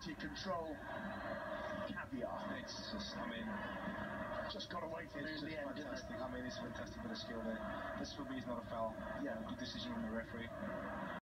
quality control caviar. It's just, I mean, just got away from it in the end, didn't it? I mean, it's a fantastic bit of skill there. This for me is not a foul. Yeah. Good decision from the referee.